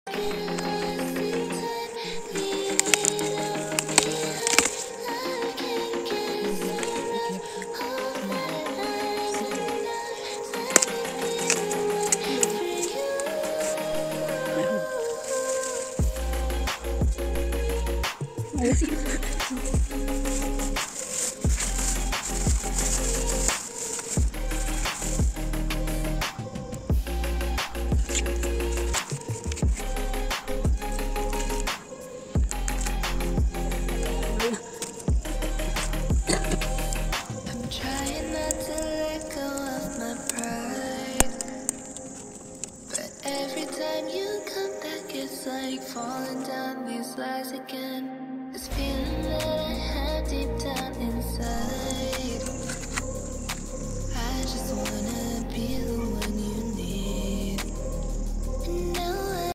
Trying not to let go of my pride, but every time you come back, it's like falling down these lies again. This feeling that I have deep down inside, I just wanna be the one